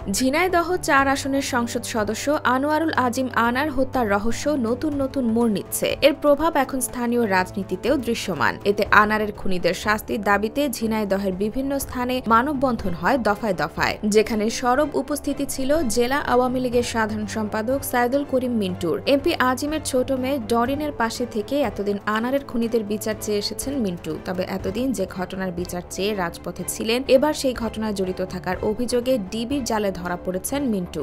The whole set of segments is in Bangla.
ঝিনাইদহ ৪ আসনের সংসদ সদস্য আনোয়ারুল আজিম আনার হত্যার রহস্য নতুন নতুন মোড় নিচ্ছে। এর প্রভাব এখন স্থানীয় রাজনীতিতেও দৃশ্যমান। এতে আনারের খুনিদের শাস্তির দাবিতে ঝিনাইদহের বিভিন্ন স্থানে মানববন্ধন হয় দফায় দফায়, যেখানে সরব উপস্থিতি ছিল জেলা আওয়ামী লীগের সাধারণ সম্পাদক সাইদুল করিম মিন্টুর। এমপি আজিমের ছোট মেয়ে ডরিনের পাশে থেকে এতদিন আনারের খুনিদের বিচার চেয়ে এসেছেন মিন্টু। তবে এতদিন যে ঘটনার বিচার চেয়ে রাজপথে ছিলেন, এবার সেই ঘটনায় জড়িত থাকার অভিযোগে ডিবির জালে ধরা পড়েছেন মিন্টু।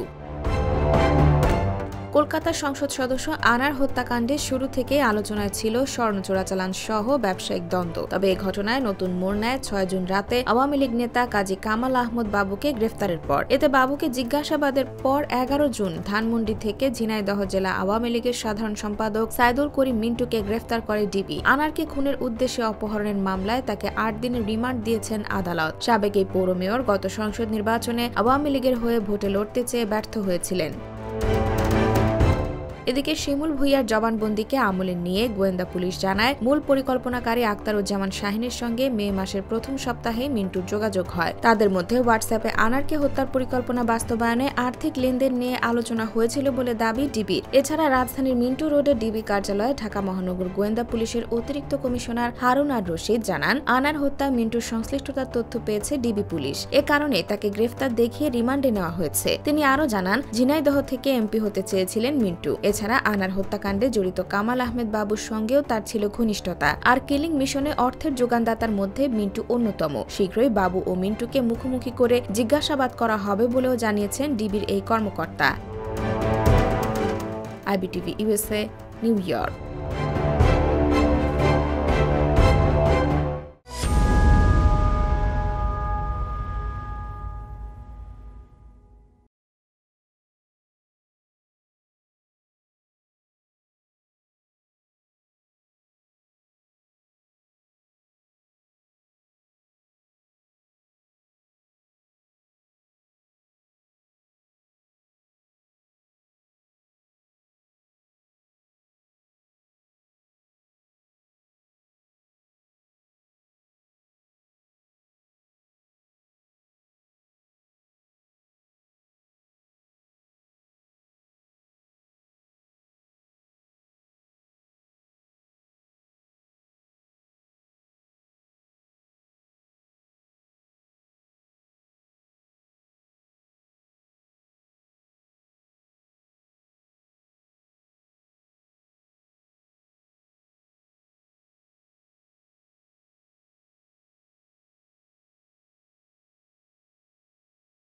কলকাতার সংসদ সদস্য আনার হত্যাকাণ্ডে শুরু থেকে আলোচনায় ছিল স্বর্ণ চোরাচালান সহ ব্যবসায়িক দ্বন্দ্ব। তবে এই ঘটনায় নতুন মোড় নেয় ৬ জুন রাতে আওয়ামী লীগ নেতা কাজী কামাল আহমদ বাবুকে গ্রেফতারের পর। এতে বাবুকে জিজ্ঞাসাবাদের পর ১১ জুন ধানমন্ডি থেকে ঝিনাইদহ জেলা আওয়ামী লীগের সাধারণ সম্পাদক সাইদুল করিম মিন্টুকে গ্রেফতার করে ডিবি। আনারকে খুনের উদ্দেশ্যে অপহরণের মামলায় তাকে ৮ দিনের রিমান্ড দিয়েছেন আদালত। সাবেক এই পৌর মেয়র গত সংসদ নির্বাচনে আওয়ামী লীগের হয়ে ভোটে লড়তে চেয়ে ব্যর্থ হয়েছিলেন। এদিকে শিমুল ভুঁইয়ার জবানবন্দিকে আমলে নিয়ে গোয়েন্দা পুলিশ জানায়, মূল পরিকল্পনাকারী আক্তারুজ্জামান শাহিনের সঙ্গে মে মাসের প্রথম সপ্তাহে মিন্টুর যোগাযোগ হয়। তাদের মধ্যে হোয়াটসঅ্যাপে আনারকে হত্যার পরিকল্পনা বাস্তবায়নে আর্থিক লেনদেন নিয়ে আলোচনা হয়েছিল বলে দাবি ডিবির। এছাড়া রাজধানীর মিন্টু রোডে ডিবি কার্যালয়ে ঢাকা মহানগর গোয়েন্দা পুলিশের অতিরিক্ত কমিশনার হারুন আর রশিদ জানান, আনার হত্যায় মিন্টুর সংশ্লিষ্টতার তথ্য পেয়েছে ডিবি পুলিশ। এ কারণে তাকে গ্রেফতার দেখিয়ে রিমান্ডে নেওয়া হয়েছে। তিনি আরও জানান, ঝিনাইদহ থেকে এমপি হতে চেয়েছিলেন মিন্টু। এছাড়া আনার হত্যাকাণ্ডে জড়িত কামাল আহমেদ বাবুর সঙ্গেও তার ছিল ঘনিষ্ঠতা। আর কিলিং মিশনে অর্থের যোগানদাতার মধ্যে মিন্টু অন্যতম। শীঘ্রই বাবু ও মিন্টুকে মুখোমুখি করে জিজ্ঞাসাবাদ করা হবে বলেও জানিয়েছেন ডিবির এই কর্মকর্তা। IBTV USA, New York.